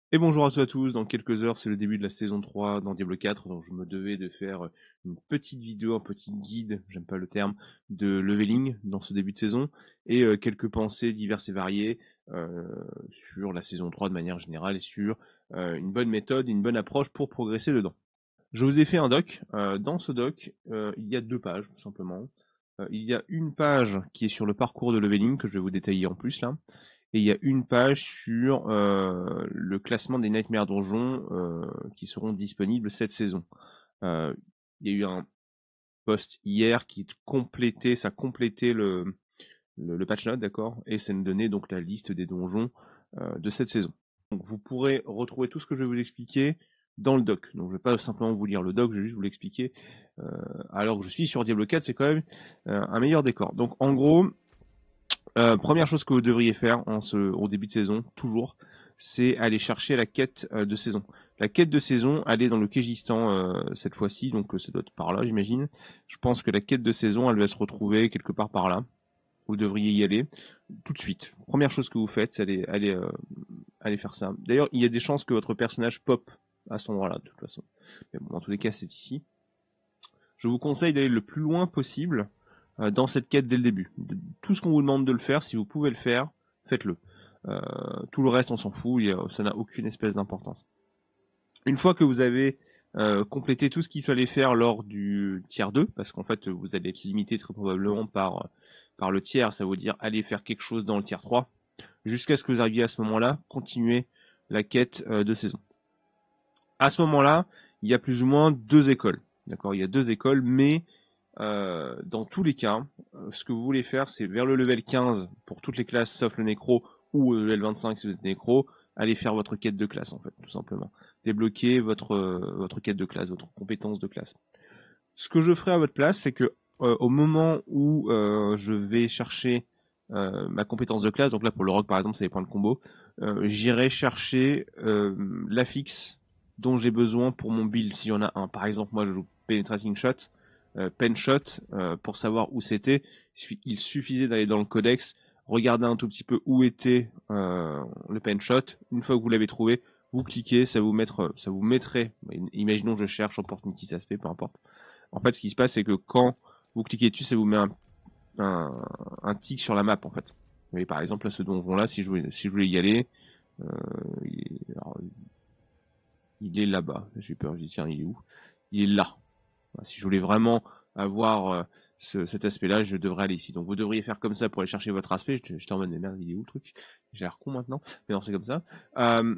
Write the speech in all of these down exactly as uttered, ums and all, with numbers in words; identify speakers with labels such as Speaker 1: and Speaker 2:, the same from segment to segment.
Speaker 1: Et bonjour à tous à tous, dans quelques heures c'est le début de la saison trois dans Diablo quatre, donc je me devais de faire une petite vidéo, un petit guide, j'aime pas le terme, de leveling dans ce début de saison, et euh, quelques pensées diverses et variées euh, sur la saison trois de manière générale et sur euh, une bonne méthode, une bonne approche pour progresser dedans. Je vous ai fait un doc, euh, dans ce doc euh, il y a deux pages tout simplement. Euh, il y a une page qui est sur le parcours de leveling que je vais vous détailler en plus là, et il y a une page sur euh, le classement des Nightmare Donjons euh, qui seront disponibles cette saison. Euh, il y a eu un post hier qui complétait, ça complétait le, le, le patch note, d'accord, et ça nous donnait donc la liste des donjons euh, de cette saison. Donc vous pourrez retrouver tout ce que je vais vous expliquer dans le doc. Donc je vais pas simplement vous lire le doc, je vais juste vous l'expliquer. Euh, alors que je suis sur Diablo quatre, c'est quand même euh, un meilleur décor. Donc en gros, euh, première chose que vous devriez faire en ce, au début de saison, toujours, c'est aller chercher la quête euh, de saison. La quête de saison, elle est dans le Kégistan euh, cette fois-ci, donc euh, ça doit être par là, j'imagine. Je pense que la quête de saison, elle va se retrouver quelque part par là. Vous devriez y aller tout de suite. Première chose que vous faites, c'est aller, aller, euh, aller faire ça. D'ailleurs, il y a des chances que votre personnage pop à cet endroit-là, de toute façon. Mais bon, dans tous les cas, c'est ici. Je vous conseille d'aller le plus loin possible euh, dans cette quête dès le début. De, tout ce qu'on vous demande de le faire, si vous pouvez le faire, faites-le. Euh, tout le reste, on s'en fout, il y a, ça n'a aucune espèce d'importance. Une fois que vous avez euh, complété tout ce qu'il fallait faire lors du tiers deux, parce qu'en fait, vous allez être limité très probablement par, par le tiers, ça veut dire aller faire quelque chose dans le tiers trois, jusqu'à ce que vous arriviez à ce moment-là, continuer la quête euh, de saison. À ce moment-là, il y a plus ou moins deux écoles. D'accord, il y a deux écoles, mais euh, dans tous les cas, euh, ce que vous voulez faire, c'est vers le level quinze pour toutes les classes sauf le nécro, ou le level vingt-cinq si vous êtes nécro, allez faire votre quête de classe en fait, tout simplement. Débloquer votre, euh, votre quête de classe, votre compétence de classe. Ce que je ferai à votre place, c'est que euh, au moment où euh, je vais chercher euh, ma compétence de classe, donc là pour le rock par exemple, c'est les points de combo, euh, j'irai chercher euh, l'affixe dont j'ai besoin pour mon build s'il y en a un. Par exemple, moi je joue Penetrating Shot, euh, Pen Shot, euh, pour savoir où c'était, il suffisait d'aller dans le codex, regarder un tout petit peu où était euh, le Pen Shot. Une fois que vous l'avez trouvé, vous cliquez, ça vous mettre, ça vous mettrait, imaginons que je cherche Opportunity Aspect, peu importe. En fait, ce qui se passe, c'est que quand vous cliquez dessus, ça vous met un, un, un tic sur la map, en fait. Vous voyez, par exemple, là, ce donjon-là, si je voulais, si je voulais y aller, euh, il, est, alors, il est là-bas. J'ai peur, je dis, tiens, il est où? Il est là. Voilà, si je voulais vraiment avoir euh, ce, cet aspect-là, je devrais aller ici. Donc, vous devriez faire comme ça pour aller chercher votre aspect. Je, je t'en mode, mais merde, il est où le truc? J'ai l'air con maintenant. Mais non, c'est comme ça. Euh,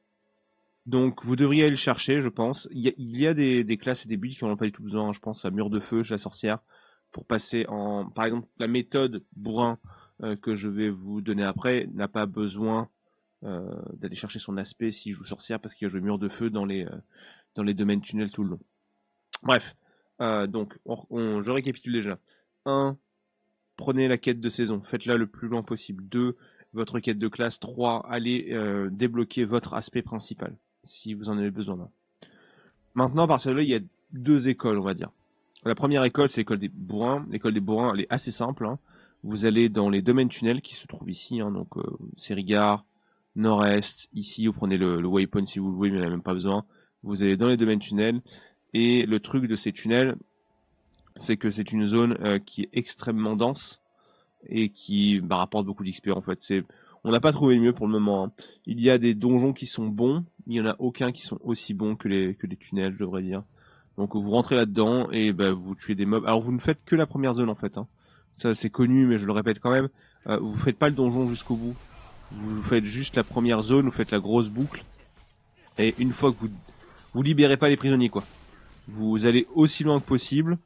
Speaker 1: donc, vous devriez aller le chercher, je pense. Il y a, il y a des, des classes et des builds qui n'en ont pas du tout besoin. Je pense à Mur de Feu, la sorcière, pour passer en... Par exemple, la méthode bourrin euh, que je vais vous donner après n'a pas besoin euh, d'aller chercher son aspect si je joue sorcière parce qu'il y a le Mur de Feu dans les, euh, dans les domaines tunnels tout le long. Bref, euh, donc, on, on, je récapitule déjà. un. Prenez la quête de saison, faites-la le plus loin possible. deux. Votre quête de classe. trois. Allez euh, débloquer votre aspect principal si vous en avez besoin là. Maintenant, à partir de là, il y a deux écoles, on va dire. La première école, c'est l'école des bourrins. L'école des bourrins, elle est assez simple. Hein. Vous allez dans les domaines tunnels qui se trouvent ici, hein, donc euh, Sérigar, Nord-Est. Ici, vous prenez le, le waypoint si vous le voulez, mais il n'y en a même pas besoin. Vous allez dans les domaines tunnels. Et le truc de ces tunnels, c'est que c'est une zone euh, qui est extrêmement dense et qui bah, rapporte beaucoup d'X P en fait. C'est... On n'a pas trouvé mieux pour le moment. Hein. Il y a des donjons qui sont bons, il n'y en a aucun qui sont aussi bons que les, que les tunnels, je devrais dire. Donc vous rentrez là-dedans et bah, vous tuez des mobs. Alors vous ne faites que la première zone en fait. Hein. Ça c'est connu, mais je le répète quand même. Euh, vous faites pas le donjon jusqu'au bout. Vous faites juste la première zone, vous faites la grosse boucle. Et une fois que vous vous libérez pas les prisonniers quoi. Vous allez aussi loin que possible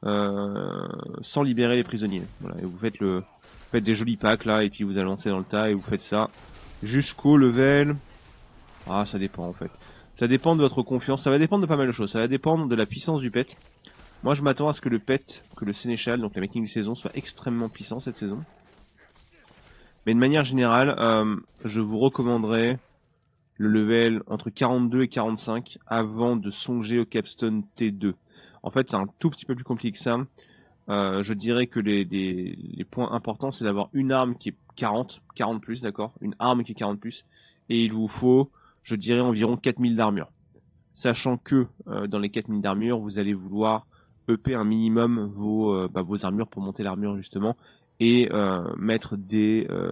Speaker 1: euh, sans libérer les prisonniers. Voilà, et vous faites le, vous faites des jolis packs là, et puis vous allez lancer dans le tas et vous faites ça jusqu'au level. Ah, ça dépend en fait. Ça dépend de votre confiance. Ça va dépendre de pas mal de choses. Ça va dépendre de la puissance du pet. Moi, je m'attends à ce que le pet, que le sénéchal, donc la making de saison, soit extrêmement puissant cette saison. Mais de manière générale, euh, je vous recommanderais le level entre quarante-deux et quarante-cinq avant de songer au capstone T deux. En fait, c'est un tout petit peu plus compliqué que ça. Euh, je dirais que les, les, les points importants, c'est d'avoir une arme qui est quarante, quarante plus, d'accord, une arme qui est quarante plus, et il vous faut, je dirais environ quatre mille d'armure. Sachant que euh, dans les quatre mille d'armure, vous allez vouloir E P un minimum vos, euh, bah, vos armures pour monter l'armure justement et euh, mettre des, euh,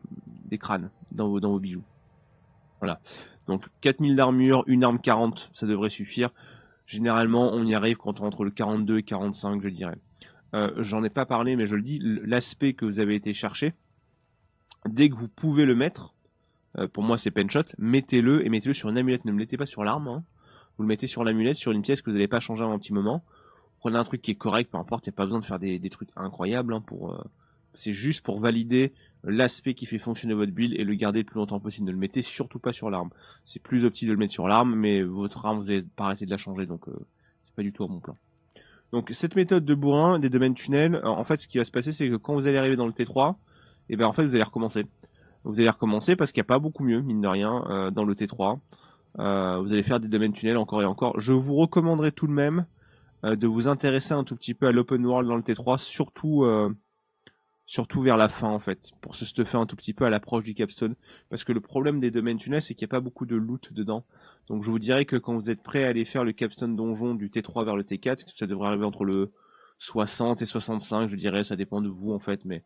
Speaker 1: des crânes dans vos, dans vos bijoux. Voilà. Donc quatre mille d'armure, une arme quarante, ça devrait suffire. Généralement, on y arrive quand on entre le quarante-deux et quarante-cinq, je dirais. Euh, J'en ai pas parlé, mais je le dis, l'aspect que vous avez été chercher, dès que vous pouvez le mettre, euh, pour moi c'est penshot, mettez-le et mettez-le sur une amulette. Ne me mettez pas sur l'arme, hein. Vous le mettez sur l'amulette, sur une pièce que vous n'allez pas changer en un petit moment. Prenez un truc qui est correct, peu importe, il n'y a pas besoin de faire des, des trucs incroyables. Hein, pour, euh, c'est juste pour valider l'aspect qui fait fonctionner votre build et le garder le plus longtemps possible. Ne le mettez surtout pas sur l'arme. C'est plus optique de le mettre sur l'arme, mais votre arme, vous n'allez pas arrêter de la changer, donc euh, c'est pas du tout à mon plan. Donc cette méthode de bourrin des domaines tunnels, en fait, ce qui va se passer, c'est que quand vous allez arriver dans le T trois, et ben en fait, vous allez recommencer. Vous allez recommencer parce qu'il n'y a pas beaucoup mieux, mine de rien, euh, dans le T trois. Euh, vous allez faire des domaines tunnels encore et encore. Je vous recommanderais tout de même euh, de vous intéresser un tout petit peu à l'open world dans le T trois, surtout, euh, surtout vers la fin en fait, pour se stuffer un tout petit peu à l'approche du capstone. Parce que le problème des domaines tunnels, c'est qu'il n'y a pas beaucoup de loot dedans. Donc je vous dirais que quand vous êtes prêt à aller faire le capstone donjon du T trois vers le T quatre, ça devrait arriver entre le soixante et soixante-cinq, je dirais, ça dépend de vous en fait, mais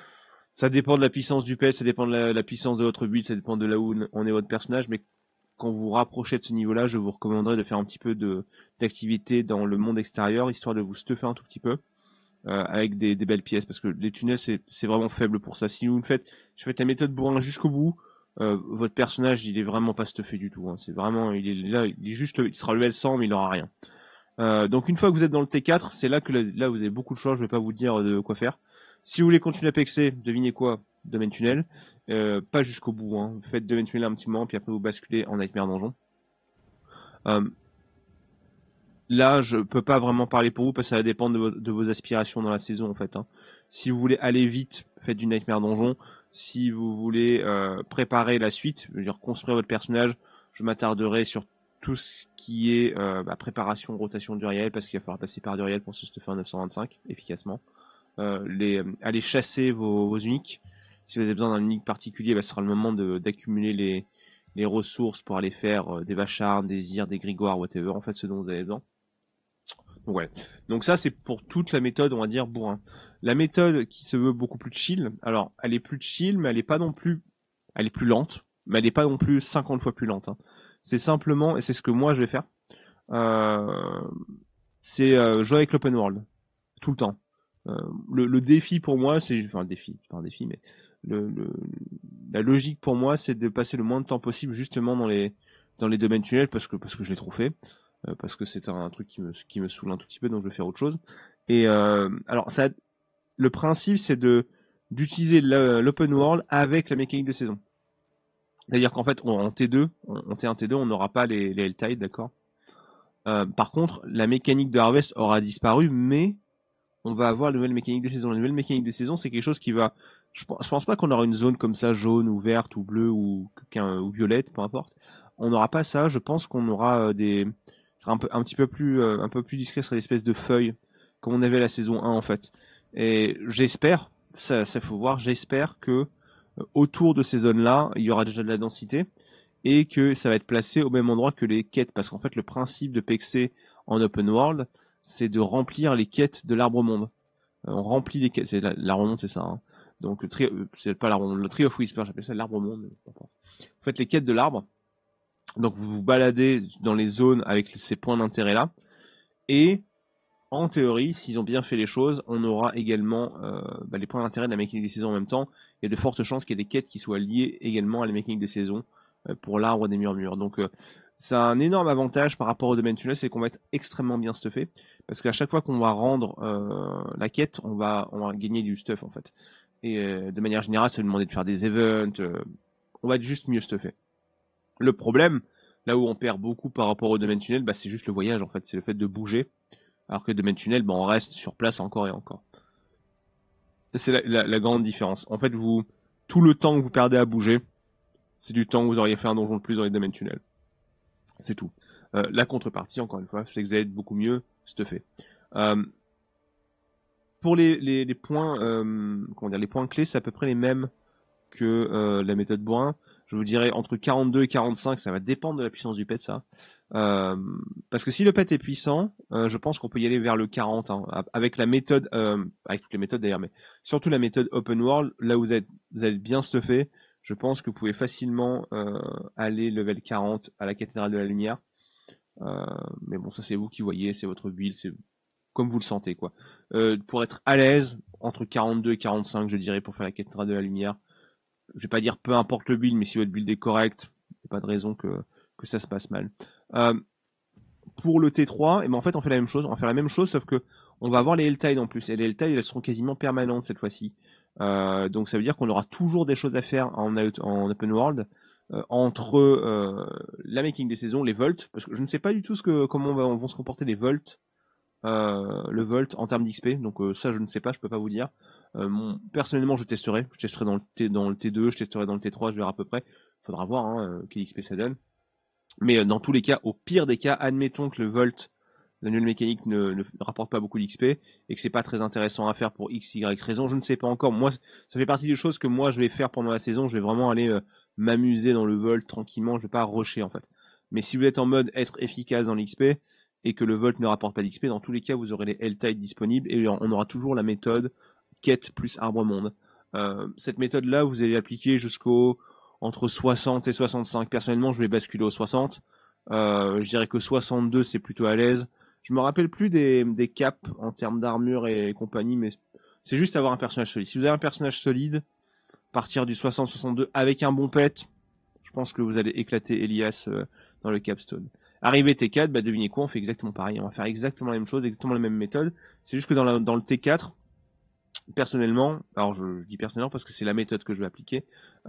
Speaker 1: ça dépend de la puissance du pet, ça dépend de la, la puissance de votre build, ça dépend de là où on est votre personnage, mais quand vous vous rapprochez de ce niveau-là, je vous recommanderais de faire un petit peu de d'activité dans le monde extérieur, histoire de vous stuffer un tout petit peu, euh, avec des, des belles pièces, parce que les tunnels, c'est c'est vraiment faible pour ça. Si vous le faites, si vous faites la méthode bourrin jusqu'au bout, euh, votre personnage, il est vraiment pas stuffé du tout. Hein. C'est vraiment, il est là, il est juste, il sera level cent, mais il aura rien. Euh, donc une fois que vous êtes dans le T quatre, c'est là que là, là, vous avez beaucoup de choix, je vais pas vous dire de quoi faire. Si vous voulez continuer à pexer, devinez quoi? Domaine tunnel. Euh, pas jusqu'au bout, hein. Faites domaine tunnel un petit moment, puis après vous basculez en Nightmare Donjon. Euh, là, je peux pas vraiment parler pour vous parce que ça va dépendre de, vo de vos aspirations dans la saison en fait. Hein. Si vous voulez aller vite, faites du Nightmare Donjon. Si vous voulez euh, préparer la suite, je veux dire construire votre personnage, je m'attarderai sur tout ce qui est euh, bah, préparation, rotation d'Uriel, parce qu'il va falloir passer par d'Uriel pour se stuffer un neuf cent vingt-cinq efficacement. Euh, les, euh, aller chasser vos, vos uniques. Si vous avez besoin d'un unique particulier, bah, ce sera le moment d'accumuler les, les ressources pour aller faire euh, des vachards, des irs, des grigoires, whatever, en fait, ce dont vous avez besoin. Donc, ouais. Donc ça, c'est pour toute la méthode, on va dire, bourrin. La méthode qui se veut beaucoup plus chill, alors, elle est plus chill, mais elle est pas non plus, elle est plus lente, mais elle est pas non plus cinquante fois plus lente. Hein. C'est simplement, et c'est ce que moi je vais faire, euh, c'est euh, jouer avec l'open world, tout le temps. Euh, le, le défi pour moi, c'est, enfin, le défi, c'est pas un défi, mais le, le, la logique pour moi, c'est de passer le moins de temps possible justement dans les, dans les domaines tunnels parce que, parce que je l'ai trop fait, euh, parce que c'est un, un truc qui me, qui me saoule un tout petit peu, donc je vais faire autre chose. Et euh, alors, ça, le principe, c'est de d'utiliser l'open world avec la mécanique de saison. C'est-à-dire qu'en fait, en T deux, en T un, T deux, on n'aura pas les, les Helltide, d'accord. Euh, par contre, la mécanique de Harvest aura disparu, mais on va avoir la nouvelle mécanique de saison. La nouvelle mécanique de saison, c'est quelque chose qui va... Je pense, je pense pas qu'on aura une zone comme ça, jaune ou verte ou bleue ou, ou violette, peu importe. On n'aura pas ça. Je pense qu'on aura euh, des... Un, peu, un petit peu plus, euh, un peu plus discret sur l'espèce de feuilles, comme on avait la saison un en fait. Et j'espère, ça, ça faut voir, j'espère que euh, autour de ces zones-là, il y aura déjà de la densité et que ça va être placé au même endroit que les quêtes. Parce qu'en fait, le principe de P X C en open world, c'est de remplir les quêtes de l'arbre monde. Euh, on remplit les quêtes, c'est l'arbre monde, c'est ça. Hein. Donc le tri, euh, c'est pas l'arbre monde, le Tree of Whisper, j'appelle ça l'arbre monde. Vous faites les quêtes de l'arbre. Donc vous vous baladez dans les zones avec ces points d'intérêt là. Et en théorie, s'ils ont bien fait les choses, on aura également euh, bah, les points d'intérêt de la mécanique des saisons en même temps. Il y a de fortes chances qu'il y ait des quêtes qui soient liées également à la mécanique des saisons euh, pour l'arbre des murmures. Donc euh, c'est un énorme avantage par rapport au domaine tunnel, c'est qu'on va être extrêmement bien stuffé. Parce qu'à chaque fois qu'on va rendre euh, la quête, on va, on va gagner du stuff en fait. Et euh, de manière générale, ça va nous demander de faire des events. Euh, on va être juste mieux stuffé. Le problème, là où on perd beaucoup par rapport au domaine tunnel, bah, c'est juste le voyage en fait. C'est le fait de bouger. Alors que le domaine tunnel, bah, on reste sur place encore et encore. C'est la, la, la grande différence. En fait, vous, tout le temps que vous perdez à bouger, c'est du temps que vous auriez fait un donjon de plus dans les domaines tunnels. C'est tout. Euh, la contrepartie, encore une fois, c'est que vous allez être beaucoup mieux stuffé. Euh, pour les, les, les points, euh, comment dire, les points clés, c'est à peu près les mêmes que euh, la méthode bourrin. Je vous dirais entre quarante-deux et quarante-cinq, ça va dépendre de la puissance du pet, ça. Euh, parce que si le pet est puissant, euh, je pense qu'on peut y aller vers le quarante, hein, avec la méthode, euh, avec toutes les méthodes d'ailleurs, mais surtout la méthode open world, là où vous êtes, vous êtes bien stuffé, je pense que vous pouvez facilement euh, aller level quarante à la cathédrale de la lumière. Euh, mais bon, ça c'est vous qui voyez, c'est votre build, c'est comme vous le sentez, quoi. Euh, pour être à l'aise, entre quarante-deux et quarante-cinq, je dirais, pour faire la cathédrale de la lumière. Je vais pas dire peu importe le build, mais si votre build est correct, il n'y a pas de raison que, que ça se passe mal. Euh, pour le T trois, et ben en fait on fait la même chose, on va faire la même chose, sauf que on va avoir les Helltide en plus, et les Helltide elles seront quasiment permanentes cette fois-ci. Euh, donc ça veut dire qu'on aura toujours des choses à faire en, en open world, euh, entre euh, la making des saisons, les volts, parce que je ne sais pas du tout ce que, comment on va, vont se comporter les volts, euh, le volt en termes d'X P, donc euh, ça je ne sais pas, je peux pas vous dire. Euh, mon, personnellement je testerai, je testerai dans le, T, dans le T deux, je testerai dans le T trois, je verrai à peu près, faudra voir hein, quel X P ça donne. Mais euh, dans tous les cas, au pire des cas, admettons que le volt, la nouvelle mécanique ne, ne rapporte pas beaucoup d'X P et que c'est pas très intéressant à faire pour X, Y raison, je ne sais pas encore. Moi, ça fait partie des choses que moi je vais faire pendant la saison, je vais vraiment aller euh, m'amuser dans le volt tranquillement, je vais pas rusher en fait. Mais si vous êtes en mode être efficace dans l'X P, et que le volt ne rapporte pas d'X P, dans tous les cas, vous aurez les Helltide disponibles et on aura toujours la méthode quête plus arbre monde. Euh, cette méthode-là, vous allez l'appliquer jusqu'au entre soixante et soixante-cinq. Personnellement, je vais basculer au soixante. Euh, je dirais que soixante-deux, c'est plutôt à l'aise. Je me rappelle plus des, des caps en termes d'armure et compagnie, mais c'est juste avoir un personnage solide. Si vous avez un personnage solide, partir du soixante soixante-deux avec un bon pet, je pense que vous allez éclater Elias euh, dans le capstone. Arrivé T quatre, bah devinez quoi, on fait exactement pareil. On va faire exactement la même chose, exactement la même méthode. C'est juste que dans, la, dans le T quatre, personnellement, alors je, je dis personnellement parce que c'est la méthode que je vais appliquer,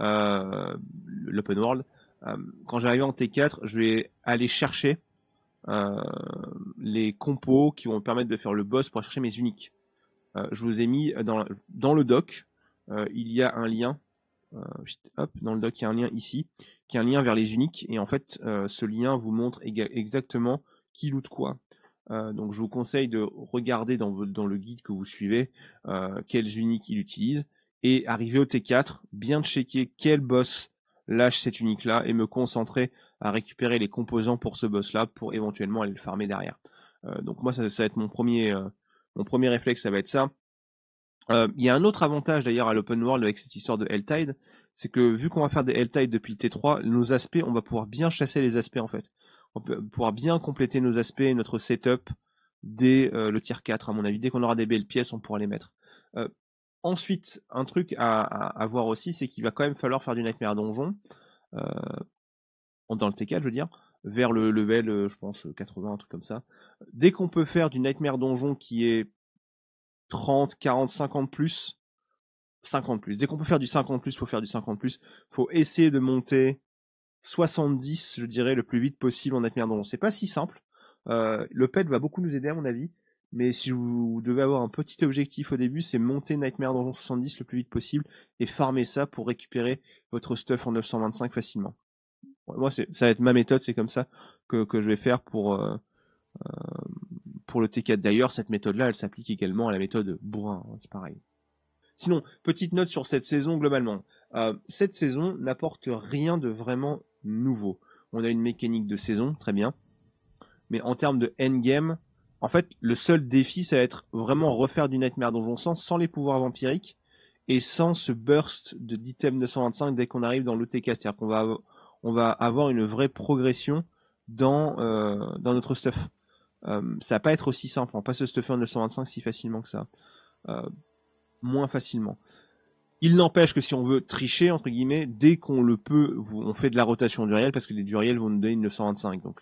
Speaker 1: euh, l'open world. Euh, quand j'arrive en T quatre, je vais aller chercher euh, les compos qui vont me permettre de faire le boss pour chercher mes uniques. Euh, je vous ai mis dans, dans le doc, euh, il y a un lien. Euh, hop, dans le doc, il y a un lien ici, qui est un lien vers les uniques, et en fait, euh, ce lien vous montre exactement qui loot quoi. Euh, donc, je vous conseille de regarder dans, dans le guide que vous suivez euh, quels uniques il utilise, et arriver au T quatre, bien checker quel boss lâche cette unique-là, et me concentrer à récupérer les composants pour ce boss-là, pour éventuellement aller le farmer derrière. Euh, donc moi, ça, ça va être mon premier, euh, mon premier réflexe, ça va être ça. Euh, il y a un autre avantage d'ailleurs à l'open world avec cette histoire de Helltide, c'est que vu qu'on va faire des Helltide depuis le T trois, nos aspects, on va pouvoir bien chasser les aspects en fait. On peut pouvoir bien compléter nos aspects, notre setup dès euh, le tier quatre à mon avis. Dès qu'on aura des belles pièces, on pourra les mettre. Euh, ensuite, un truc à, à, à voir aussi, c'est qu'il va quand même falloir faire du Nightmare Donjon, euh, dans le T quatre je veux dire, vers le level, euh, je pense, quatre-vingts, un truc comme ça. Dès qu'on peut faire du Nightmare Donjon qui est trente, quarante, cinquante plus, cinquante plus. Dès qu'on peut faire du cinquante plus, faut faire du cinquante plus. Faut essayer de monter soixante-dix, je dirais, le plus vite possible en Nightmare Donjon. C'est pas si simple. Euh, le pet va beaucoup nous aider à mon avis. Mais si vous devez avoir un petit objectif au début, c'est monter Nightmare Donjon soixante-dix le plus vite possible et farmer ça pour récupérer votre stuff en neuf cent vingt-cinq facilement. Moi, c'est, ça va être ma méthode, c'est comme ça que, que je vais faire pour, euh, euh, pour le T quatre. D'ailleurs, cette méthode-là, elle s'applique également à la méthode bourrin, hein, c'est pareil. Sinon, petite note sur cette saison globalement. Euh, cette saison n'apporte rien de vraiment nouveau. On a une mécanique de saison, très bien. Mais en termes de endgame, en fait, le seul défi, ça va être vraiment refaire du Nightmare Donjon sans, sans les pouvoirs vampiriques et sans ce burst de d'items neuf cent vingt-cinq dès qu'on arrive dans l'O T K. C'est-à-dire qu'on va, on va avoir une vraie progression dans, euh, dans notre stuff. Euh, ça va pas être aussi simple. On va pas se stuffer en neuf cent vingt-cinq si facilement que ça. Euh, moins facilement. Il n'empêche que si on veut tricher, entre guillemets, dès qu'on le peut, on fait de la rotation du réel, parce que les duriels vont nous donner une neuf cent vingt-cinq, donc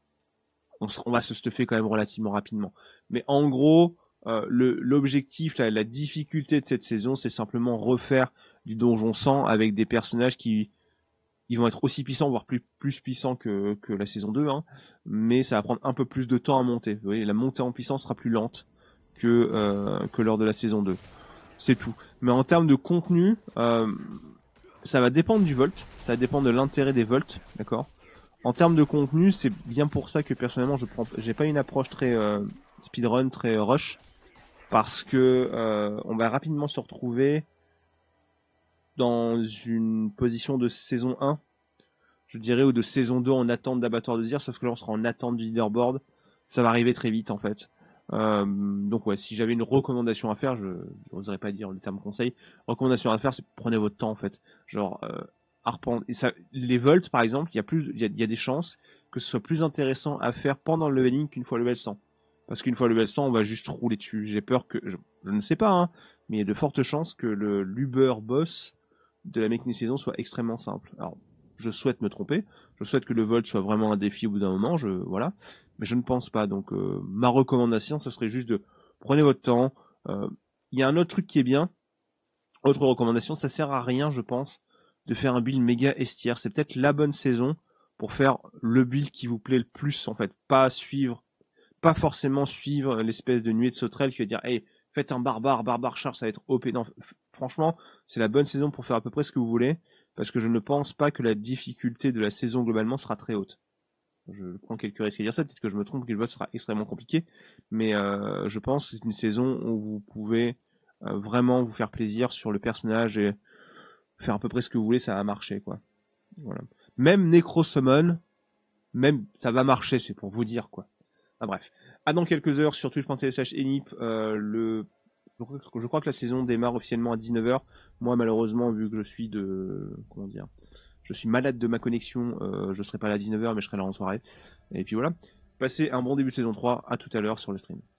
Speaker 1: on, on va se stuffer quand même relativement rapidement. Mais en gros, euh, l'objectif, la, la difficulté de cette saison, c'est simplement refaire du donjon cent avec des personnages qui ils vont être aussi puissants, voire plus, plus puissants que, que la saison deux, hein, mais ça va prendre un peu plus de temps à monter. Vous voyez, la montée en puissance sera plus lente que, euh, que lors de la saison deux. C'est tout. Mais en termes de contenu, euh, ça va dépendre du volt, ça va dépendre de l'intérêt des volts, d'accord. En termes de contenu, c'est bien pour ça que personnellement, je prends, j'ai pas une approche très euh, speedrun, très rush, parce que euh, on va rapidement se retrouver dans une position de saison un, je dirais, ou de saison deux en attente d'Abattoir de Zir, sauf que là on sera en attente du leaderboard. Ça va arriver très vite en fait. Euh, donc ouais, si j'avais une recommandation à faire, je n'oserais pas dire le terme conseil. Recommandation à faire, c'est prenez votre temps en fait. Genre euh, arpent... et ça, les volts par exemple, il y a plus, il y a, il y a des chances que ce soit plus intéressant à faire pendant le leveling qu'une fois level cent. Parce qu'une fois level cent, on va juste rouler dessus. J'ai peur que, je, je ne sais pas, hein, mais il y a de fortes chances que le l'Uber boss de la mécanique saison soit extrêmement simple. Alors, je souhaite me tromper. Je souhaite que le volt soit vraiment un défi au bout d'un moment. Je, voilà. Mais je ne pense pas. Donc, euh, ma recommandation, ce serait juste de prenez votre temps. Il euh, y a un autre truc qui est bien. Autre recommandation, ça sert à rien, je pense, de faire un build méga estière. C'est peut-être la bonne saison pour faire le build qui vous plaît le plus, en fait. Pas suivre, pas forcément suivre l'espèce de nuée de sauterelle qui va dire, hey, faites un barbare, barbare charge, ça va être O P. Non, franchement, c'est la bonne saison pour faire à peu près ce que vous voulez, parce que je ne pense pas que la difficulté de la saison globalement sera très haute. Je prends quelques risques à dire ça, peut-être que je me trompe, que le vote sera extrêmement compliqué, mais euh, je pense que c'est une saison où vous pouvez euh, vraiment vous faire plaisir sur le personnage et faire à peu près ce que vous voulez, ça va marcher, quoi. Voilà. Même Necro Summon, même ça va marcher, c'est pour vous dire, quoi. Ah, bref. À dans quelques heures sur twitch point t v slash enip, euh, le je crois que la saison démarre officiellement à dix-neuf heures. Moi, malheureusement, vu que je suis de comment dire, je suis malade de ma connexion, euh, je serai pas là à dix-neuf heures, mais je serai là en soirée. Et puis voilà. Passez un bon début de saison trois. À tout à l'heure sur le stream.